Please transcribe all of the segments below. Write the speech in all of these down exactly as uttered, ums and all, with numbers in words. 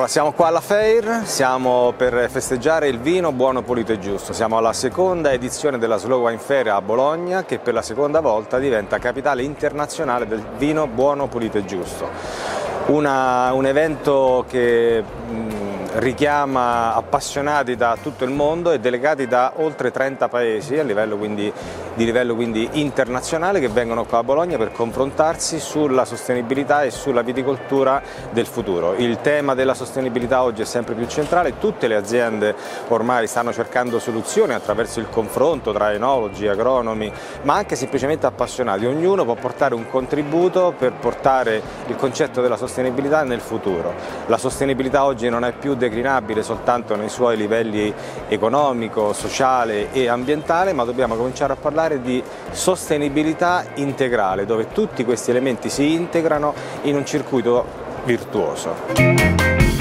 Allora, siamo qua alla Fair, siamo per festeggiare il vino buono, pulito e giusto. Siamo alla seconda edizione della Slow Wine Fair a Bologna, che per la seconda volta diventa capitale internazionale del vino buono, pulito e giusto. Una, un evento che mh, richiama appassionati da tutto il mondo e delegati da oltre trenta paesi a livello quindi, di livello quindi internazionale, che vengono qua a Bologna per confrontarsi sulla sostenibilità e sulla viticoltura del futuro. Il tema della sostenibilità oggi è sempre più centrale, tutte le aziende ormai stanno cercando soluzioni attraverso il confronto tra enologi, agronomi, ma anche semplicemente appassionati. Ognuno può portare un contributo per portare il concetto della sostenibilità nel futuro. La sostenibilità oggi non è più declinabile soltanto nei suoi livelli economico, sociale e ambientale, ma dobbiamo cominciare a parlare di sostenibilità integrale, dove tutti questi elementi si integrano in un circuito virtuoso.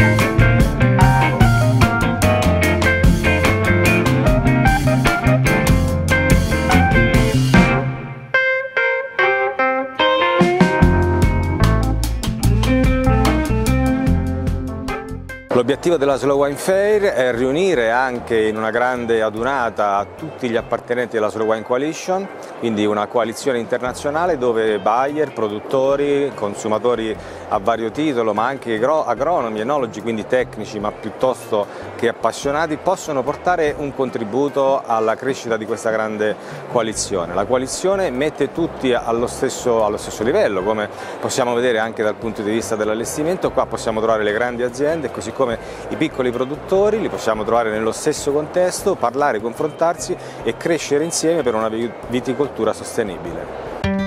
L'obiettivo della Slow Wine Fair è riunire anche in una grande adunata tutti gli appartenenti della Slow Wine Coalition, quindi una coalizione internazionale dove buyer, produttori, consumatori a vario titolo, ma anche agronomi, enologi, quindi tecnici ma piuttosto che appassionati, possono portare un contributo alla crescita di questa grande coalizione. La coalizione mette tutti allo stesso, allo stesso livello, come possiamo vedere anche dal punto di vista dell'allestimento. Qua possiamo trovare le grandi aziende, così come i piccoli produttori, li possiamo trovare nello stesso contesto, parlare, confrontarsi e crescere insieme per una viticoltura sostenibile.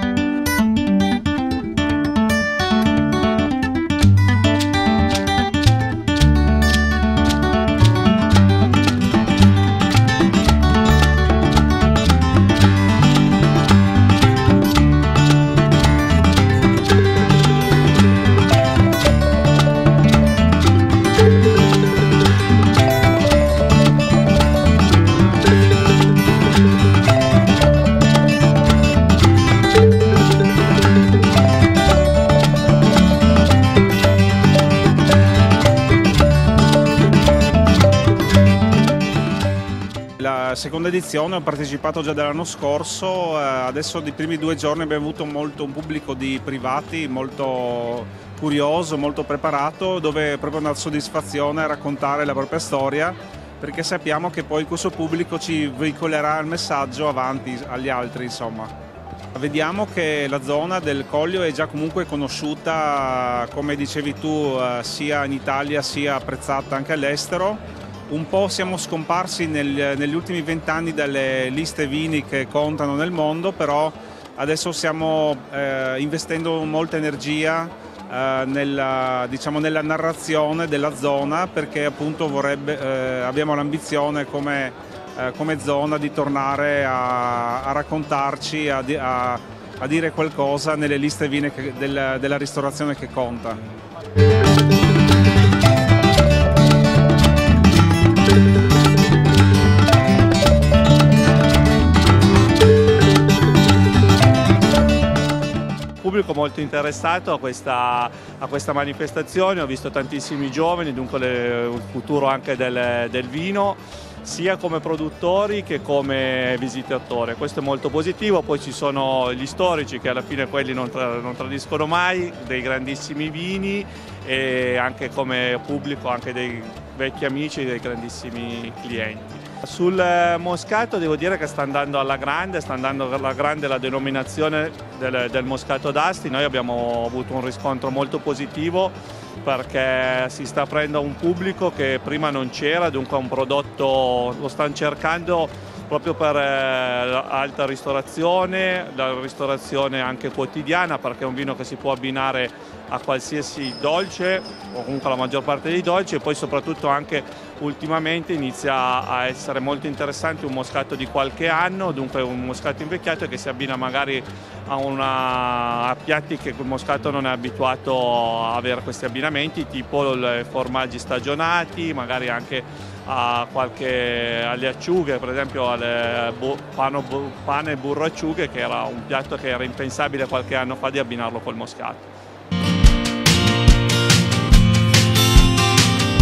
La seconda edizione ho partecipato già dall'anno scorso, adesso nei primi due giorni abbiamo avuto molto, un pubblico di privati molto curioso, molto preparato, dove è proprio una soddisfazione raccontare la propria storia, perché sappiamo che poi questo pubblico ci veicolerà il messaggio avanti agli altri, insomma. Vediamo che la zona del Collio è già comunque conosciuta, come dicevi tu, sia in Italia sia apprezzata anche all'estero. Un po' siamo scomparsi nel, negli ultimi vent'anni dalle liste vini che contano nel mondo, però adesso stiamo eh, investendo molta energia eh, nella, diciamo, nella narrazione della zona, perché appunto vorrebbe, eh, abbiamo l'ambizione come, eh, come zona di tornare a, a raccontarci, a, a, a dire qualcosa nelle liste vini che, del, della ristorazione che conta. Pubblico molto interessato a questa, a questa manifestazione, ho visto tantissimi giovani, dunque le, il futuro anche del, del vino, sia come produttori che come visitatori. Questo è molto positivo. Poi ci sono gli storici, che alla fine quelli non, tra, non tradiscono mai, dei grandissimi vini, e anche come pubblico anche dei vecchi amici, dei grandissimi clienti. Sul moscato devo dire che sta andando alla grande, sta andando alla grande la denominazione del, del moscato d'Asti. Noi abbiamo avuto un riscontro molto positivo, perché si sta aprendo a un pubblico che prima non c'era, dunque un prodotto lo stanno cercando proprio per eh, alta ristorazione, la ristorazione anche quotidiana, perché è un vino che si può abbinare a qualsiasi dolce, o comunque alla maggior parte dei dolci, e poi soprattutto anche ultimamente inizia a essere molto interessante un moscato di qualche anno, dunque un moscato invecchiato che si abbina magari a, una, a piatti che il moscato non è abituato a avere questi abbinamenti, tipo i formaggi stagionati, magari anche a qualche, alle acciughe, per esempio alle pano, pane e burro acciughe, che era un piatto che era impensabile qualche anno fa di abbinarlo col moscato.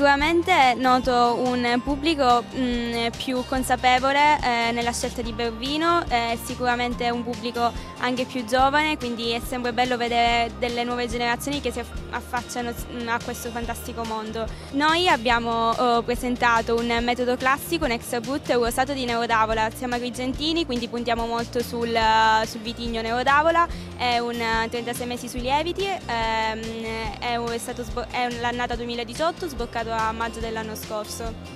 Sicuramente noto un pubblico mh, più consapevole eh, nella scelta di bere vino, eh, sicuramente un pubblico anche più giovane, quindi è sempre bello vedere delle nuove generazioni che si affacciano a questo fantastico mondo. Noi abbiamo oh, presentato un metodo classico, un extra brut rosato di Neurodavola. Siamo agrigentini, quindi puntiamo molto sul, sul vitigno Neurodavola, è un trentasei mesi sui lieviti, ehm, è, è, stato, è l'annata duemiladiciotto, sboccato a maggio dell'anno scorso.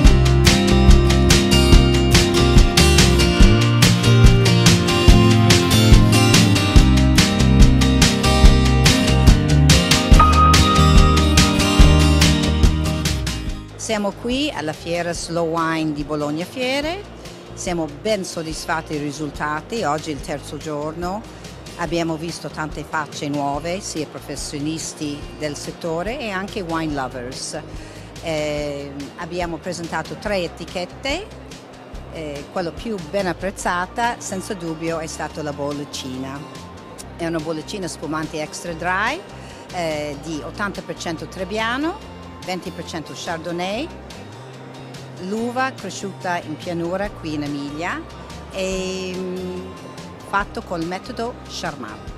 Siamo qui alla fiera Slow Wine di Bologna Fiere, siamo ben soddisfatti dei risultati, oggi è il terzo giorno, abbiamo visto tante facce nuove, sia professionisti del settore e anche wine lovers. Eh, abbiamo presentato tre etichette, eh, quella più ben apprezzata senza dubbio è stata la bollicina. È una bollicina spumante extra dry eh, di ottanta per cento Trebbiano, venti per cento Chardonnay, l'uva cresciuta in pianura qui in Emilia e mh, fatto col metodo Charmat.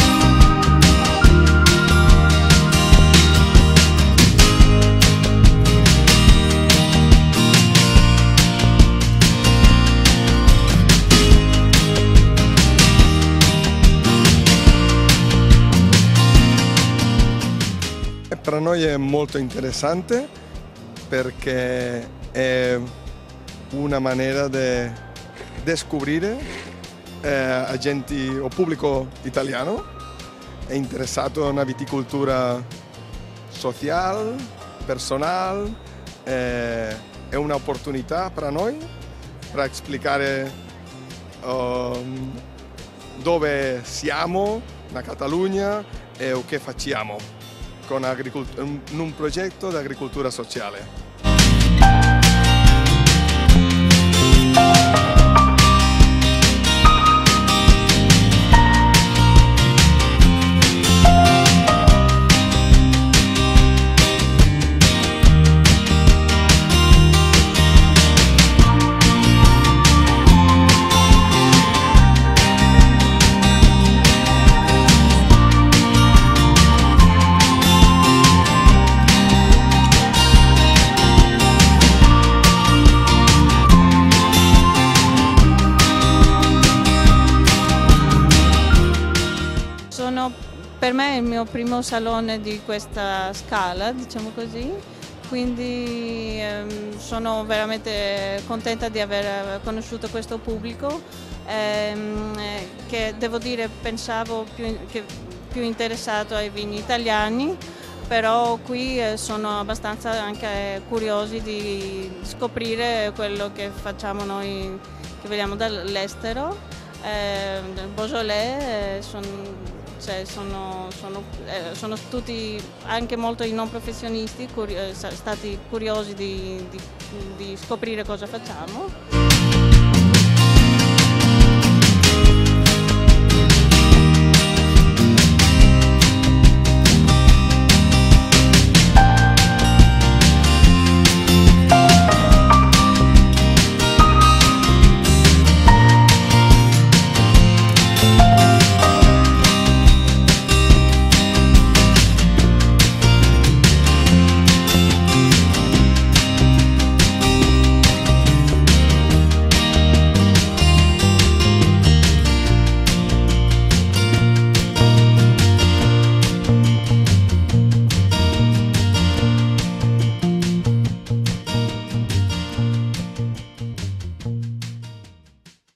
Per noi è molto interessante perché è una maniera di scoprire eh, agenti o pubblico italiano è interessato a una viticoltura sociale, personale, eh, è un'opportunità per noi per spiegare um, dove siamo, in Catalogna e che facciamo con un progetto di agricoltura sociale. Per me è il mio primo salone di questa scala, diciamo così, quindi ehm, sono veramente contenta di aver conosciuto questo pubblico ehm, che devo dire pensavo più, che, più interessato ai vini italiani, però qui eh, sono abbastanza anche curiosi di scoprire quello che facciamo noi, che vediamo dall'estero, eh, del Beaujolais, eh, son, Cioè sono, sono, eh, sono tutti, anche molto i non professionisti, curi- stati curiosi di, di, di scoprire cosa facciamo.